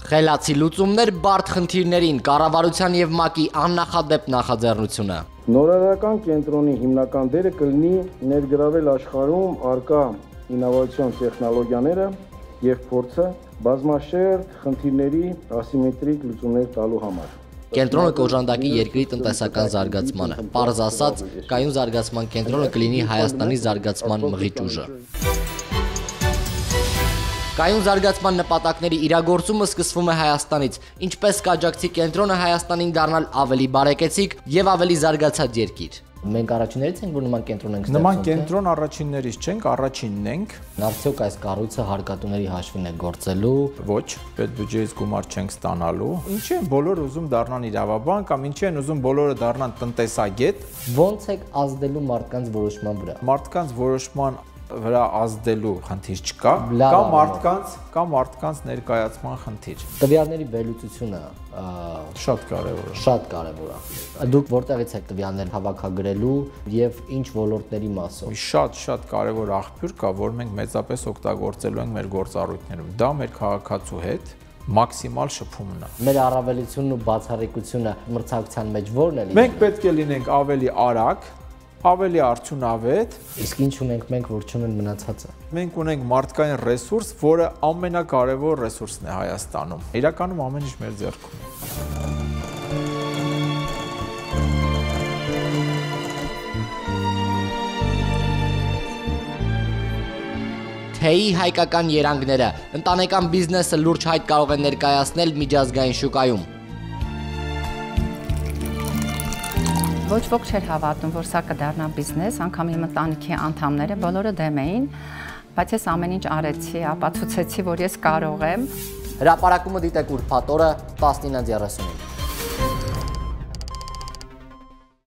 Խելացի լուծումներ բարդ խնդիրներին, կառավարության եւ ՄԱԿ-ի աննախադեպ նախաձեռնությունը։ Նորարարական կենտրոնի հիմնական դերը կլինի ներգրավել աշխարհում առկա ինովացիոն տեխնոլոգիաները եւ փորձը բազմաշերտ խնդիրների ասիմետրիկ լուծումներ տալու համար։ Կենտրոնը կօժանդակի երկրի տնտեսական զարգացմանը։ Պարզ ասած, կայուն զարգացման կենտրոնը կլինի Հայաստանի զարգացման մղիչ ուժը։ Կայուն զարգացման նպատակների իրագործումը սկսվում է Հայաստանից, ինչպես կաջակցի կենտրոնը Հայաստանին դառնալ ավելի բարեկեցիկ եւ ավելի զարգացած երկիր։ Մենք առաջիններից ենք, որ նման կենտրոն ենք Նման կենտրոն առաջիններից չենք, առաջինն ենք։ Արդյոք այս կառույցը հարկատուների հաշվին է գործելու։ Ոչ, պետբյուջեից գումար չենք ստանալու։ Ինչի են բոլորը ուզում դառնան իրավաբան կամ ինչի են ուզում բոլորը դառնան տնտեսագետ։ Ոնց եք ազդելու մարդկանց որոշման վրա։ Մարդկանց որոշման վրա ազդելու խնդիր չկա, կամ մարդկանց ներկայացման խնդիր։ Տվյալների վերլուծությունը շատ կարևոր է։ Շատ կարևոր է։ Դուք որտեղից եք տվյալներ հավաքագրելու եւ ինչ ոլորտների մասով։ Շատ կարևոր աղբյուր կա, որ մենք մեծապես օգտագործելու ենք մեր գործառույթներում։ Դա մեր քաղաքացու հետ մաքսիմալ շփումն է։ Մեր առավելությունն ու բացառիկությունը մրցակցության մեջ ո՞րն է։ Մենք պետք է լինենք ավելի արագ, ավելի արդյունավետ։ Իսկ ինչ ունենք մենք, որ չունեն մնացածը։ Մենք ունենք մարդկային ռեսուրս, որը ամենակարևոր ռեսուրսն է Հայաստանում։ Իրականում ամեն ինչ մեր ձեռքում է։ Թեյի հայկական երանգները, ընտանեկան բիզնեսը լուրջ հայտ կարող են ներկայացնել միջազգային շուկայում։ Ոչ ոք չէր հավատում, որ սա կդառնա բիզնես, անգամ իմ ընտանիքի անդամները բոլորը դեմ էին, բայց ես ամեն ինչ արեցի, ապացուցեցի, որ ես կարող եմ։ Հրապարակումը դիտեք ուրբաթ օրը 19:30-ին։